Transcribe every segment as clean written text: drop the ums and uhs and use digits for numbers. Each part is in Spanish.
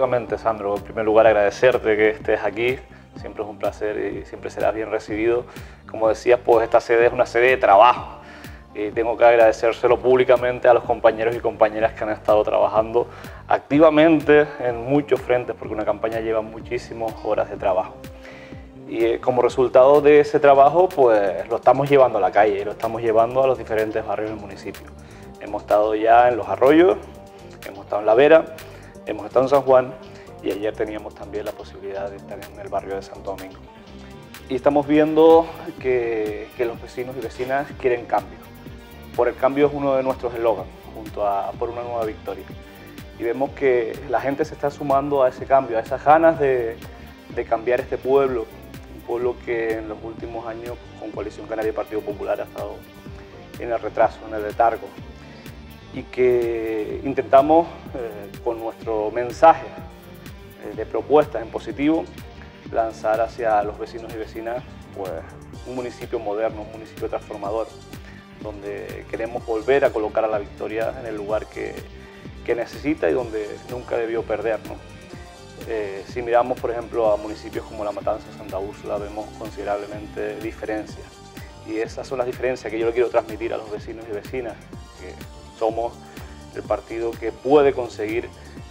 Lógicamente, Sandro, en primer lugar agradecerte que estés aquí, siempre es un placer y siempre serás bien recibido. Como decías, pues esta sede es una sede de trabajo y tengo que agradecérselo públicamente a los compañeros y compañeras que han estado trabajando activamente en muchos frentes, porque una campaña lleva muchísimas horas de trabajo. Y como resultado de ese trabajo, pues lo estamos llevando a la calle y lo estamos llevando a los diferentes barrios del municipio. Hemos estado ya en Los Arroyos, hemos estado en La Vera, hemos estado en San Juan y ayer teníamos también la posibilidad de estar en el barrio de Santo Domingo. Y estamos viendo que los vecinos y vecinas quieren cambio. Por el cambio es uno de nuestros eslogans, junto a Por una nueva victoria. Y vemos que la gente se está sumando a ese cambio, a esas ganas de cambiar este pueblo, un pueblo que en los últimos años con Coalición Canaria y Partido Popular ha estado en el retraso, en el letargo. Y que intentamos, con nuestro mensaje de propuestas en positivo, lanzar hacia los vecinos y vecinas pues, un municipio moderno, un municipio transformador, donde queremos volver a colocar a La Victoria en el lugar que necesita y donde nunca debió perder, ¿no? Si miramos, por ejemplo, a municipios como La Matanza o Santa Úrsula, vemos considerablemente diferencias. Y esas son las diferencias que yo le quiero transmitir a los vecinos y vecinas, que somos el partido que puede conseguir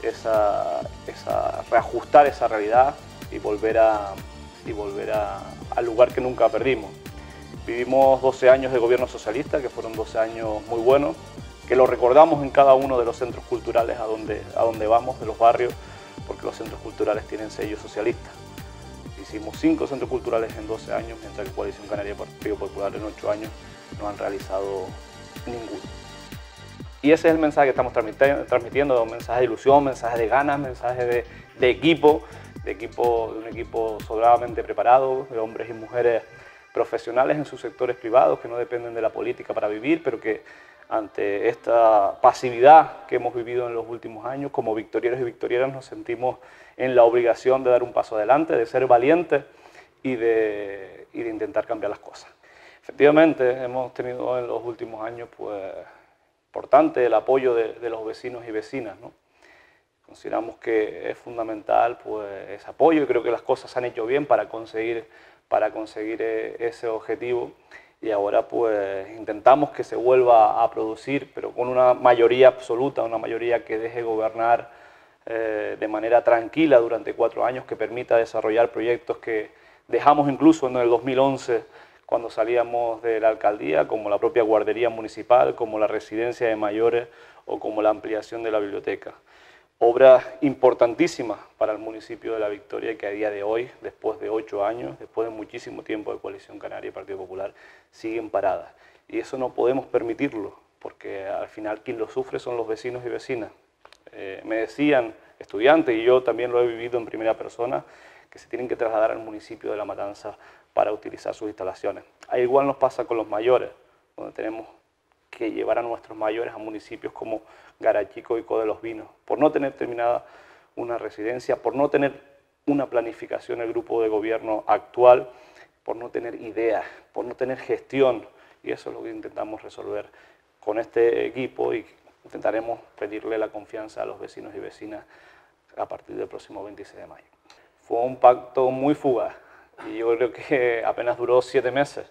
reajustar esa realidad y volver al lugar que nunca perdimos. Vivimos 12 años de gobierno socialista, que fueron 12 años muy buenos, que lo recordamos en cada uno de los centros culturales a donde vamos, de los barrios, porque los centros culturales tienen sello socialista. Hicimos 5 centros culturales en 12 años, mientras que Coalición Canaria y Partido Popular en 8 años no han realizado ninguno. Y ese es el mensaje que estamos transmitiendo, un mensaje de ilusión, un mensaje de ganas, un mensaje de un equipo sobradamente preparado, de hombres y mujeres profesionales en sus sectores privados, que no dependen de la política para vivir, pero que ante esta pasividad que hemos vivido en los últimos años, como victorieros y victorieras nos sentimos en la obligación de dar un paso adelante, de ser valientes y de intentar cambiar las cosas. Efectivamente, hemos tenido en los últimos años pues, importante el apoyo de los vecinos y vecinas, ¿no? Consideramos que es fundamental pues, ese apoyo y creo que las cosas se han hecho bien para conseguir ese objetivo y ahora pues intentamos que se vuelva a producir, pero con una mayoría absoluta, una mayoría que deje gobernar de manera tranquila durante 4 años, que permita desarrollar proyectos que dejamos incluso en el 2011 cuando salíamos de la alcaldía, como la propia guardería municipal, como la residencia de mayores o como la ampliación de la biblioteca. Obras importantísimas para el municipio de La Victoria que a día de hoy, después de 8 años, después de muchísimo tiempo de Coalición Canaria y Partido Popular, siguen paradas. Y eso no podemos permitirlo, porque al final quien lo sufre son los vecinos y vecinas. Me decían estudiantes, y yo también lo he vivido en primera persona, que se tienen que trasladar al municipio de La Matanza para utilizar sus instalaciones. Ahí igual nos pasa con los mayores, donde tenemos que llevar a nuestros mayores a municipios como Garachico y Code los Vinos, por no tener terminada una residencia, por no tener una planificación del grupo de gobierno actual, por no tener ideas, por no tener gestión, y eso es lo que intentamos resolver con este equipo y intentaremos pedirle la confianza a los vecinos y vecinas a partir del próximo 26 de mayo. Fue un pacto muy fugaz y yo creo que apenas duró 7 meses,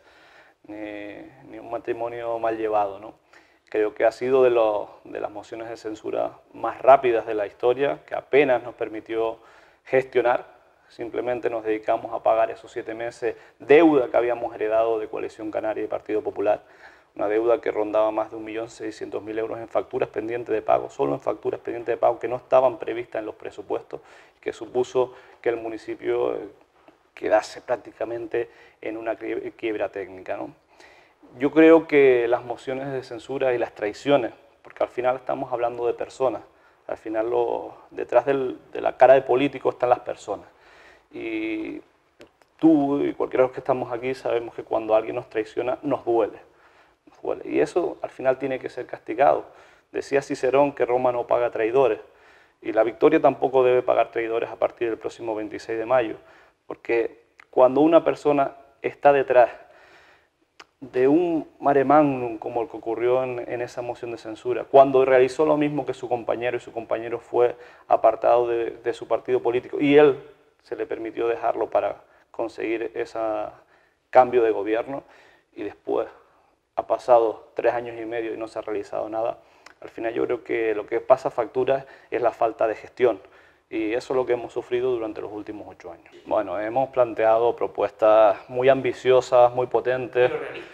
ni un matrimonio mal llevado, ¿no? Creo que ha sido de las mociones de censura más rápidas de la historia, que apenas nos permitió gestionar, simplemente nos dedicamos a pagar esos 7 meses deuda que habíamos heredado de Coalición Canaria y Partido Popular, una deuda que rondaba más de 1.600.000 euros en facturas pendientes de pago, solo en facturas pendientes de pago que no estaban previstas en los presupuestos, que supuso que el municipio quedase prácticamente en una quiebra técnica, ¿no? Yo creo que las mociones de censura y las traiciones, porque al final estamos hablando de personas, al final detrás de la cara de políticos están las personas. Y tú y cualquiera de los que estamos aquí sabemos que cuando alguien nos traiciona nos duele. Y eso al final tiene que ser castigado. Decía Cicerón que Roma no paga traidores y La Victoria tampoco debe pagar traidores a partir del próximo 26 de mayo, porque cuando una persona está detrás de un mare magnum como el que ocurrió en esa moción de censura, cuando realizó lo mismo que su compañero y su compañero fue apartado de su partido político y él se le permitió dejarlo para conseguir ese cambio de gobierno y después ha pasado 3 años y medio y no se ha realizado nada. Al final yo creo que lo que pasa factura es la falta de gestión y eso es lo que hemos sufrido durante los últimos 8 años. Bueno, hemos planteado propuestas muy ambiciosas, muy potentes,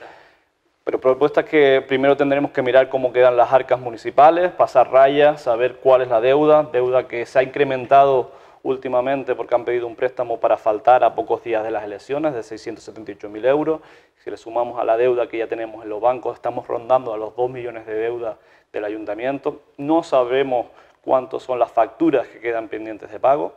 pero propuestas que primero tendremos que mirar cómo quedan las arcas municipales, pasar rayas, saber cuál es la deuda que se ha incrementado últimamente porque han pedido un préstamo para faltar a pocos días de las elecciones de 678.000 euros. Si le sumamos a la deuda que ya tenemos en los bancos, estamos rondando a los 2 millones de deuda del ayuntamiento. No sabemos cuántas son las facturas que quedan pendientes de pago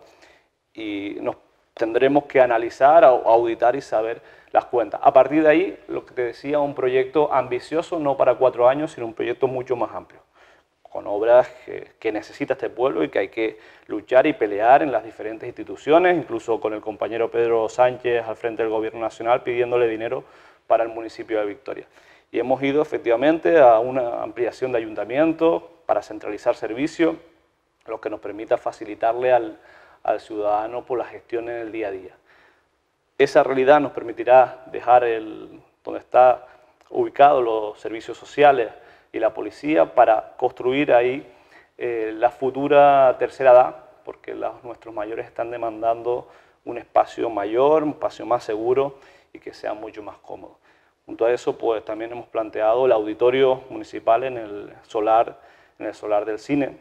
y nos tendremos que analizar, auditar y saber las cuentas. A partir de ahí, lo que te decía, un proyecto ambicioso, no para 4 años, sino un proyecto mucho más amplio, con obras que necesita este pueblo y que hay que luchar y pelear en las diferentes instituciones, incluso con el compañero Pedro Sánchez al frente del Gobierno Nacional pidiéndole dinero para el municipio de Victoria. Y hemos ido efectivamente a una ampliación de ayuntamientos para centralizar servicios, lo que nos permita facilitarle al ciudadano por la gestión en el día a día. Esa realidad nos permitirá dejar donde está ubicados los servicios sociales y la policía para construir ahí la futura tercera edad, porque nuestros mayores están demandando un espacio mayor, un espacio más seguro y que sea mucho más cómodo. Junto a eso, pues también hemos planteado el auditorio municipal en el solar del cine,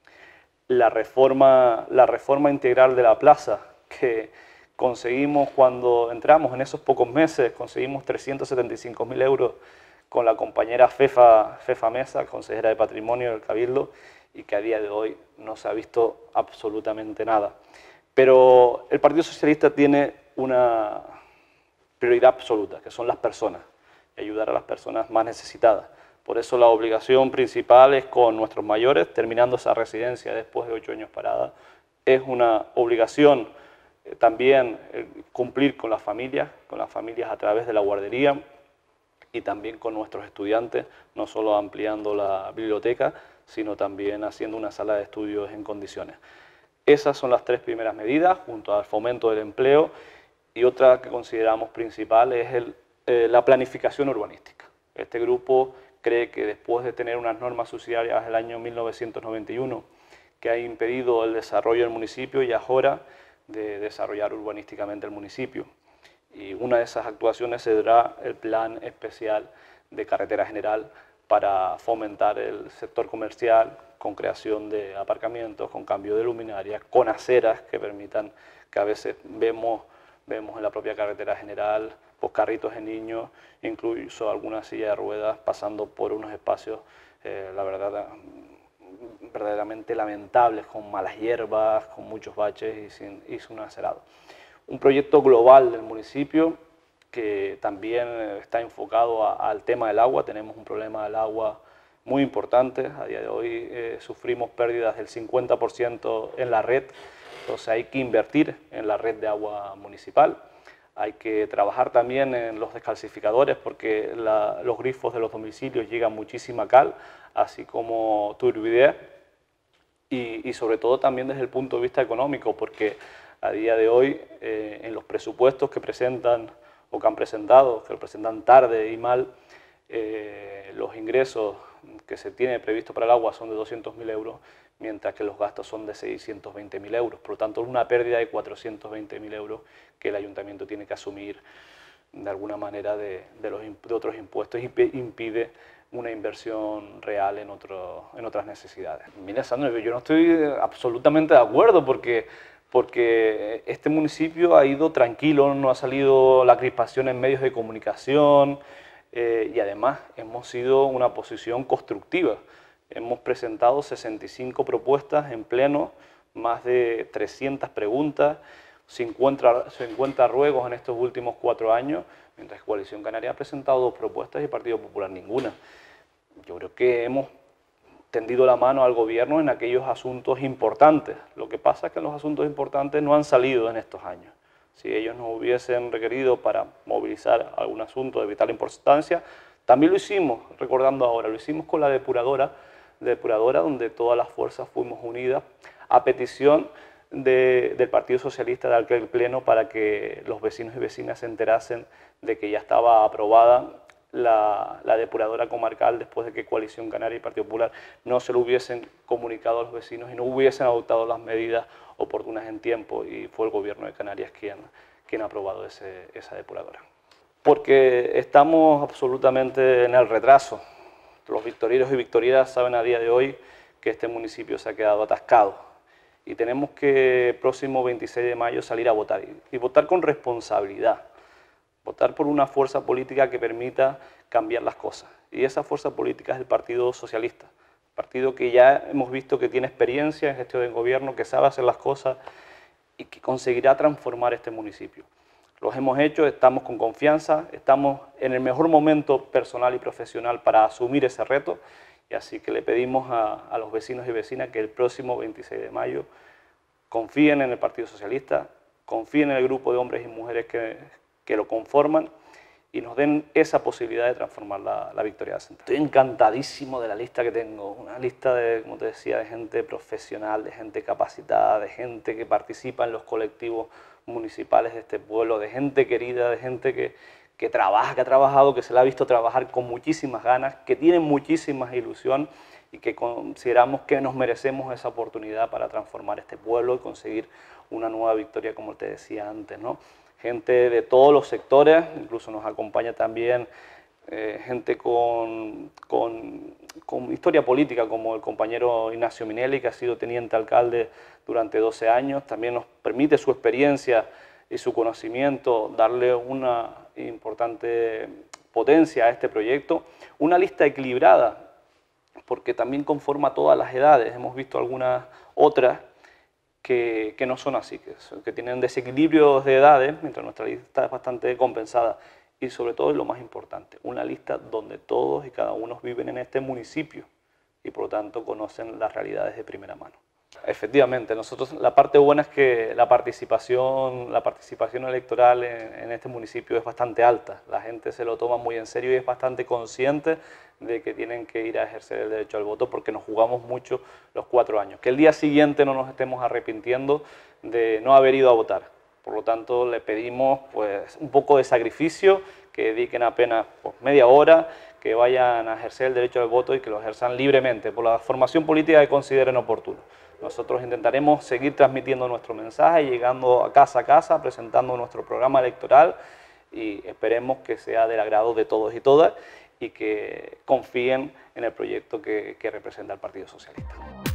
la reforma integral de la plaza, que conseguimos cuando entramos en esos pocos meses, conseguimos 375.000 euros con la compañera Fefa Mesa, consejera de Patrimonio del Cabildo, y que a día de hoy no se ha visto absolutamente nada. Pero el Partido Socialista tiene una prioridad absoluta, que son las personas, y ayudar a las personas más necesitadas. Por eso la obligación principal es con nuestros mayores, terminando esa residencia después de 8 años parada. Es una obligación también cumplir con las familias a través de la guardería y también con nuestros estudiantes, no solo ampliando la biblioteca, sino también haciendo una sala de estudios en condiciones. Esas son las 3 primeras medidas, junto al fomento del empleo, y otra que consideramos principal es la planificación urbanística. Este grupo cree que después de tener unas normas subsidiarias del año 1991 que ha impedido el desarrollo del municipio, ya es hora de desarrollar urbanísticamente el municipio. Y una de esas actuaciones será el Plan Especial de Carretera General para fomentar el sector comercial con creación de aparcamientos, con cambio de luminarias, con aceras que permitan que a veces vemos en la propia carretera general pues carritos de niños, incluso alguna silla de ruedas pasando por unos espacios, la verdad, verdaderamente lamentables, con malas hierbas, con muchos baches y sin un acerado. Un proyecto global del municipio que también está enfocado al tema del agua. Tenemos un problema del agua muy importante. A día de hoy sufrimos pérdidas del 50% en la red, entonces hay que invertir en la red de agua municipal. Hay que trabajar también en los descalcificadores porque los grifos de los domicilios llegan muchísima cal, así como turbidez, y sobre todo también desde el punto de vista económico, porque a día de hoy en los presupuestos que presentan o que han presentado, que lo presentan tarde y mal, los ingresos que se tiene previsto para el agua son de 200.000 euros, mientras que los gastos son de 620.000 euros. Por lo tanto, es una pérdida de 420.000 euros que el ayuntamiento tiene que asumir de alguna manera de otros impuestos y impide una inversión real en otras necesidades. Mira, Sandro, yo no estoy absolutamente de acuerdo porque este municipio ha ido tranquilo, no ha salido la crispación en medios de comunicación y además hemos sido una oposición constructiva. Hemos presentado 65 propuestas en pleno, más de 300 preguntas, 50 ruegos en estos últimos 4 años, mientras que Coalición Canaria ha presentado 2 propuestas y el Partido Popular ninguna. Yo creo que hemos tendido la mano al gobierno en aquellos asuntos importantes. Lo que pasa es que los asuntos importantes no han salido en estos años. Si ellos nos hubiesen requerido para movilizar algún asunto de vital importancia, también lo hicimos, recordando ahora, lo hicimos con la depuradora, donde todas las fuerzas fuimos unidas a petición del Partido Socialista de aquel pleno para que los vecinos y vecinas se enterasen de que ya estaba aprobada la depuradora comarcal después de que Coalición Canaria y Partido Popular no se lo hubiesen comunicado a los vecinos y no hubiesen adoptado las medidas oportunas en tiempo, y fue el Gobierno de Canarias quien ha aprobado esa depuradora. Porque estamos absolutamente en el retraso. Los victorinos y victorinas saben a día de hoy que este municipio se ha quedado atascado y tenemos que el próximo 26 de mayo salir a votar y votar con responsabilidad. Votar por una fuerza política que permita cambiar las cosas. Y esa fuerza política es el Partido Socialista, partido que ya hemos visto que tiene experiencia en gestión de gobierno, que sabe hacer las cosas y que conseguirá transformar este municipio. Los hemos hecho, estamos con confianza, estamos en el mejor momento personal y profesional para asumir ese reto, y así que le pedimos a los vecinos y vecinas que el próximo 26 de mayo confíen en el Partido Socialista, confíen en el grupo de hombres y mujeres que lo conforman y nos den esa posibilidad de transformar la Victoria de Central. Estoy encantadísimo de la lista que tengo, una lista de, como te decía, de gente profesional, de gente capacitada, de gente que participa en los colectivos municipales de este pueblo, de gente querida, de gente que trabaja, que ha trabajado, que se la ha visto trabajar con muchísimas ganas, que tiene muchísima ilusión y que consideramos que nos merecemos esa oportunidad para transformar este pueblo y conseguir una nueva victoria, como te decía antes, ¿no? Gente de todos los sectores, incluso nos acompaña también gente con historia política, como el compañero Ignacio Minelli, que ha sido teniente alcalde durante 12 años. También nos permite su experiencia y su conocimiento darle una importante potencia a este proyecto. Una lista equilibrada, porque también conforma todas las edades. Hemos visto algunas otras que no son así, que tienen desequilibrios de edades, mientras nuestra lista es bastante compensada. Y sobre todo, es lo más importante, una lista donde todos y cada uno viven en este municipio y por lo tanto conocen las realidades de primera mano. Efectivamente, nosotros, la parte buena es que la participación electoral en este municipio es bastante alta. La gente se lo toma muy en serio y es bastante consciente de que tienen que ir a ejercer el derecho al voto, porque nos jugamos mucho los 4 años. Que el día siguiente no nos estemos arrepintiendo de no haber ido a votar. Por lo tanto, le pedimos pues un poco de sacrificio, que dediquen apenas media hora, que vayan a ejercer el derecho al voto y que lo ejerzan libremente, por la formación política que consideren oportuno. Nosotros intentaremos seguir transmitiendo nuestro mensaje, llegando a casa, presentando nuestro programa electoral, y esperemos que sea del agrado de todos y todas y que confíen en el proyecto que representa el Partido Socialista.